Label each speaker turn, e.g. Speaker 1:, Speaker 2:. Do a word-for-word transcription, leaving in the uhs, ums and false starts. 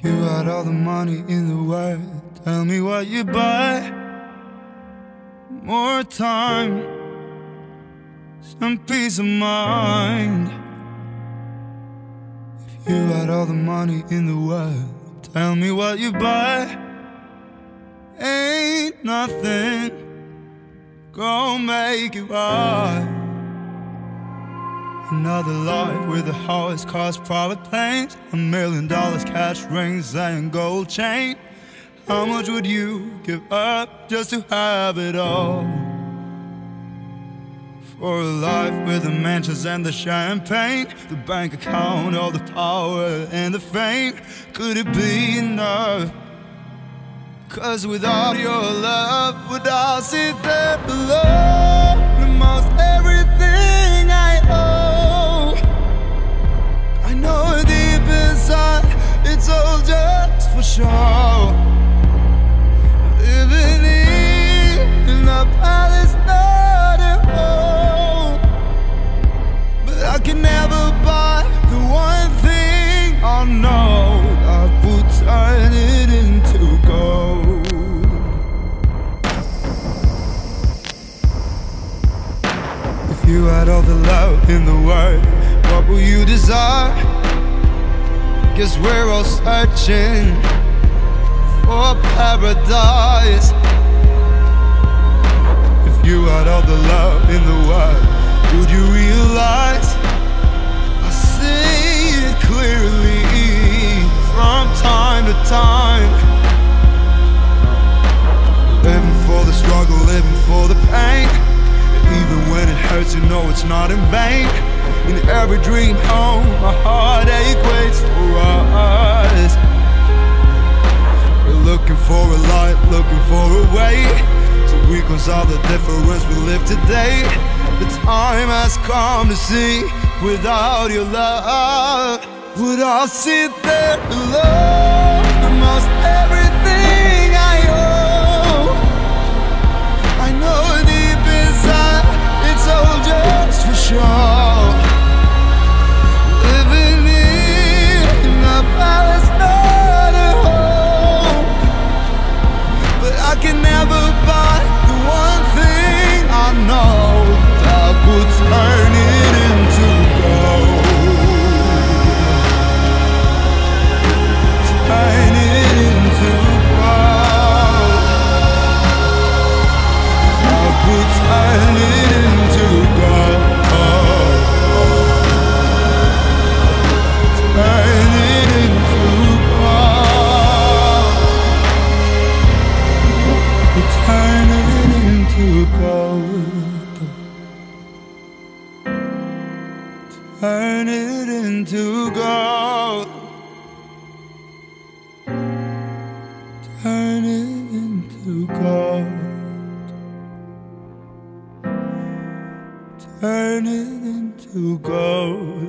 Speaker 1: If you had all the money in the world, tell me what you buy. More time, some peace of mind. If you had all the money in the world, tell me what you buy. Ain't nothing gonna make it right. Another life with a horse, cars, private planes, a million dollars, cash, rings, and gold chain. How much would you give up just to have it all? For a life with the mansions and the champagne, the bank account, all the power and the fame. Could it be enough? Cause without your love, would I sit there alone? Almost everything I owe, I know deep inside it's all just for show. Living in a palace, not at home, but I can never buy the one thing I know that would turn it into gold. If you had all the love in the world, what will you desire? Guess we're all searching for paradise. If you had all the love in the world, would you realize? I see it clearly from time to time. Living for the struggle, living for the pain. Even when it hurts, you know it's not in vain. In every dream home, my heartache waits for us. We're looking for a light, looking for a way to reconcile the difference we live today. The time has come to see, without your love, would I sit there alone? Almost everything I owe, I know deep inside it's all just for show. Living in a palace, not a home, but I can never buy the one thing I know that would turn it into gold. Turn it into gold. That would turn it into gold. Turn it into gold. Turn it into gold. Turn it into gold. Turn it into gold. Turn it into gold.